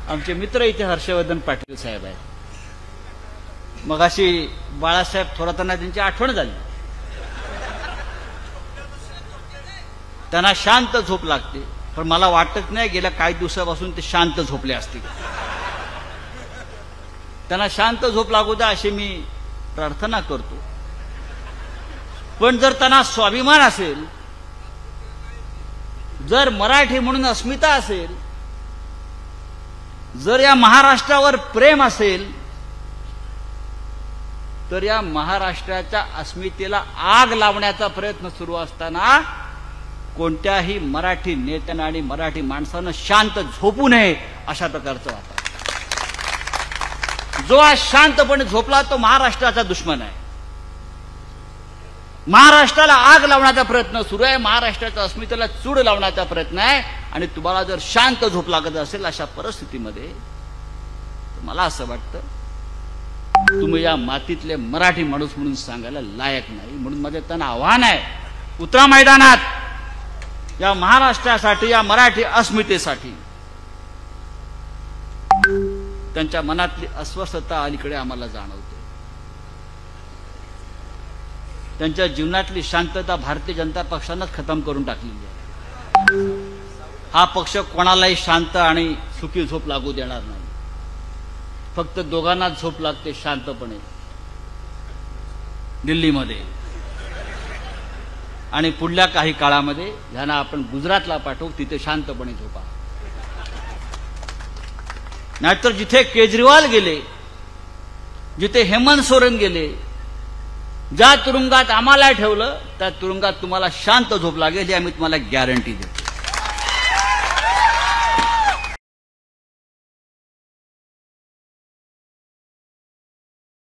आमचे मित्र इथे हर्षवर्धन पाटील साहेब आहेत. मगाशी बाळासाहेब थोरातांना त्यांची आठवण झाली. त्यांना शांत झोप लागते, पण मला वाटत नाही गेल्या काही दिवसापासून ते शांत झोपले असतील. त्यांना शांत झोप लागू द्या अशी मी प्रार्थना करतो. पण जर त्यांना स्वाभिमान असेल, जर मराठी म्हणून अस्मिता असेल, जर या महाराष्ट्रावर प्रेम असेल, तर या महाराष्ट्राच्या अस्मितेला आग लावण्याचा प्रयत्न सुरू असताना कोणत्याही मराठी नेत्यानं आणि मराठी माणसानं शांत झोपू नये अशा प्रकारचं वाटतं. जो आज शांतपणे झोपला तो महाराष्ट्राचा दुश्मन आहे. महाराष्ट्राला आग लावण्याचा प्रयत्न सुरू आहे, महाराष्ट्राच्या अस्मितेला चूड लावण्याचा प्रयत्न आहे. आणि तुम्हाला जर शांत झोप लागत असेल अशा परिस्थितीमध्ये, मला असं वाटतं तुम्ही या मातीतले मराठी माणूस म्हणून सांगायला लायक नाही. म्हणून माझं त्यांना आव्हान आहे, उतरा मैदानात. या महाराष्ट्रासाठी, या मराठी अस्मितेसाठी. त्यांच्या मनातली अस्वस्थता अलीकडे आम्हाला जाणवते. त्यांच्या जीवनातली शांतता भारतीय जनता पक्षानंच खतम करून टाकलेली आहे. हा पक्ष कोणालाही शांत आणि सुखी झोप लागू देणार नाही. फक्त दोघांनाच झोप लागते शांतपणे, दिल्लीमध्ये. आणि पुढल्या काही काळामध्ये ज्यांना आपण गुजरातला पाठवू, तिथे शांतपणे झोपा. नाहीतर जिथे केजरीवाल गेले, जिथे हेमंत सोरेन गेले, ज्या तुरुंगात आम्हाला ठेवलं त्या तुरुंगात तुम्हाला शांत झोप लागेल, ही आम्ही तुम्हाला गॅरंटी देतो.